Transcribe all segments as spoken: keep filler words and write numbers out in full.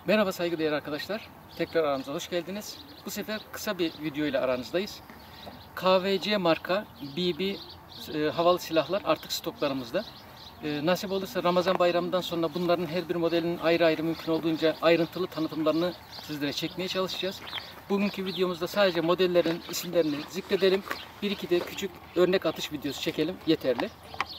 Merhaba saygıdeğer arkadaşlar. Tekrar aramıza hoş geldiniz. Bu sefer kısa bir video ile aranızdayız. K V C marka B B e, havalı silahlar artık stoklarımızda. E, nasip olursa Ramazan bayramından sonra bunların her bir modelinin ayrı ayrı mümkün olduğunca ayrıntılı tanıtımlarını sizlere çekmeye çalışacağız. Bugünkü videomuzda sadece modellerin isimlerini zikredelim. Bir iki de küçük örnek atış videosu çekelim. Yeterli.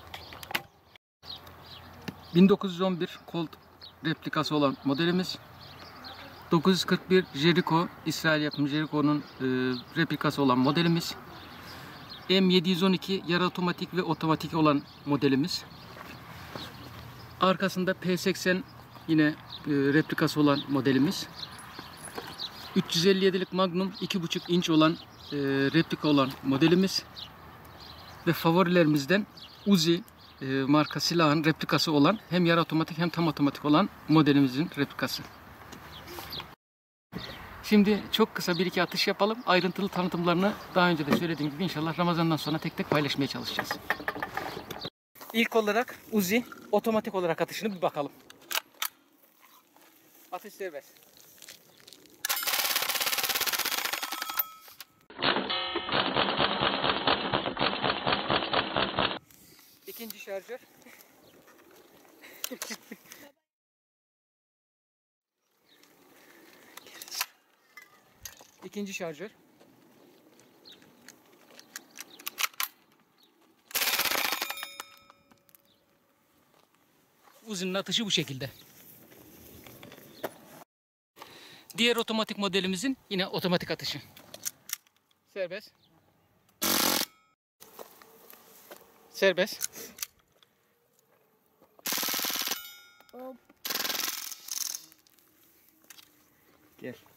bin dokuz yüz on bir Colt replikası olan modelimiz. dokuz yüz kırk bir Jericho, İsrail yapımı Jericho'nun e, replikası olan modelimiz. M yedi yüz on iki yarı otomatik ve otomatik olan modelimiz. Arkasında P seksen yine e, replikası olan modelimiz. üç yüz elli yedilik Magnum iki buçuk inç olan e, replika olan modelimiz. Ve favorilerimizden Uzi e, marka silahın replikası olan hem yarı otomatik hem tam otomatik olan modelimizin replikası. Şimdi çok kısa bir iki atış yapalım. Ayrıntılı tanıtımlarını daha önce de söylediğim gibi inşallah Ramazan'dan sonra tek tek paylaşmaya çalışacağız. İlk olarak Uzi otomatik olarak atışını bir bakalım. Atış serbest. İkinci şarjör. İkinci şarjör. Uzi'nin atışı bu şekilde. Diğer otomatik modelimizin yine otomatik atışı. Serbest. Serbest. Hop. Gel.